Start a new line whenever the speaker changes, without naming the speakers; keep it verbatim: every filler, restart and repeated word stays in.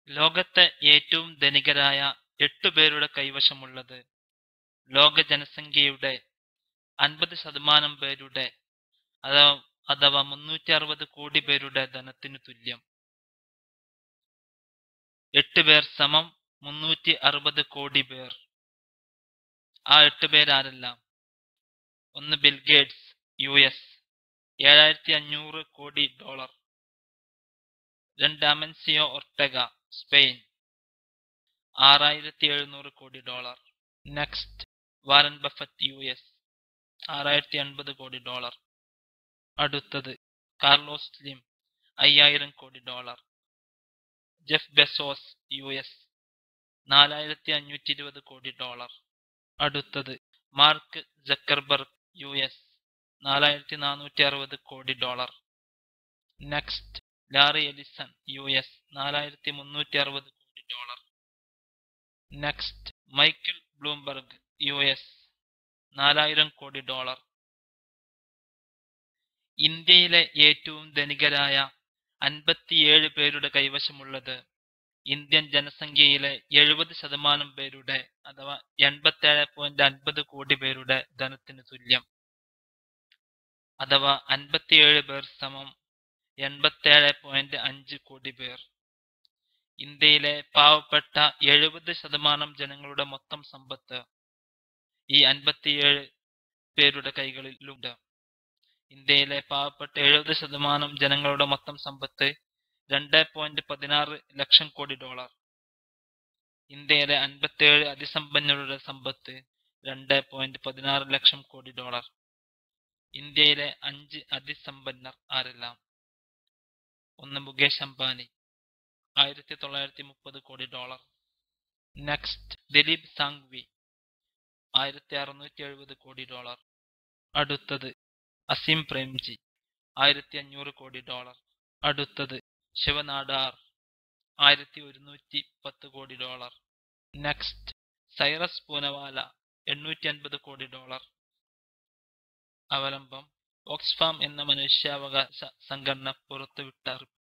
ലോകത്തെ ഏറ്റവും ധനികരായ എട്ടു പേരുടെ കൈവശമുള്ളത് ലോക ജനസംഖ്യയുടെ അൻപത് ശതമാനം പേരുടെ അഥവാ അഥവാ മുന്നൂറ്റി അറുപത് കോടി പേരുടെ ധനത്തിനു തുല്യം. എട്ട് പേർ സമം മുന്നൂറ്റി അറുപത് കോടി പേർ. ആ എട്ട് പേരാരെല്ലാം? ഒന്ന് ബിൽ ഗേറ്റ്സ് യു എസ് ഏഴായിരത്തി അഞ്ഞൂറ് കോടി ഡോളർ. രണ്ട് അമൻസിയോ ഒർട്ടഗ സ്പെയിൻ ആറായിരത്തി എഴുന്നൂറ് crore dollar. Next Warren Buffett U S ആറായിരത്തി എൺപത് കോടി ഡോളർ. അടുത്തത് കാർലോസ് സ്ലിം അയ്യായിരം crore dollar. Jeff Bezos U S നാലായിരത്തി അഞ്ഞൂറ്റി ഇരുപത് കോടി ഡോളർ. അടുത്തത് മാർക്ക് ജക്കർബർഗ് യു എസ് നാലായിരത്തി നാനൂറ്റി അറുപത് crore dollar. Next Larry Ellison U S നാലായിരത്തി മുന്നൂറ്റി അറുപത് crore dollar. Next Michael Bloomberg U S നാലായിരം കോടി ഡോളർ. ഇന്ത്യയിലെ ഏറ്റവും ധനികരായ അൻപത്തിയേഴ് പേരുടെ കൈവശമുള്ളത് ഇന്ത്യൻ ജനസംഖ്യയിലെ എഴുപത് ശതമാനം പേരുടെ അഥവാ എൺപത്തേഴ് പോയിന്റ് അൻപത് കോടി പേരുടെ ധനത്തിന് തുല്യം. അഥവാ അൻപത്തിയേഴ് പേർ സമം എൺപത്തേഴ് പോയിന്റ് അഞ്ച് കോടി പേർ. ഇന്ത്യയിലെ പാവപ്പെട്ട എഴുപത് ശതമാനം ജനങ്ങളുടെ മൊത്തം സമ്പത്ത് ഈ അൻപത്തിയേഴ് പേരുടെ കൈകളിലുണ്ട്. ഇന്ത്യയിലെ പാവപ്പെട്ട എഴുപത് ശതമാനം ജനങ്ങളുടെ മൊത്തം സമ്പത്ത് രണ്ട് പോയിന്റ് പതിനാറ് ലക്ഷം കോടി ഡോളർ. ഇന്ത്യയിലെ അൻപത്തിയേഴ് അതിസമ്പന്നരുടെ സമ്പത്ത് രണ്ട് പോയിന്റ് പതിനാറ് ലക്ഷം കോടി ഡോളർ. ഇന്ത്യയിലെ അഞ്ച് അതിസമ്പന്നർ ആരെല്ലാം? ഒന്ന് മുകേഷ് അംബാനി ആയിരത്തി തൊള്ളായിരത്തി മുപ്പത് കോടി ഡോളർ. നെക്സ്റ്റ് ദിലീപ് സാങ്വി ആയിരത്തി അറുന്നൂറ്റി എഴുപത് കോടി ഡോളർ. അടുത്തത് അസീം പ്രേംജി ആയിരത്തി അഞ്ഞൂറ് കോടി ഡോളർ. അടുത്തത് ശിവനാടാർ ആയിരത്തി ഒരുന്നൂറ്റി പത്ത് കോടി ഡോളർ. നെക്സ്റ്റ് സൈറസ് പൂനവാല എണ്ണൂറ്റി അൻപത് കോടി ഡോളർ. അവലംബം ഓക്സ്ഫാം എന്ന മനുഷ്യാവകാശ സംഘടന പുറത്തുവിട്ട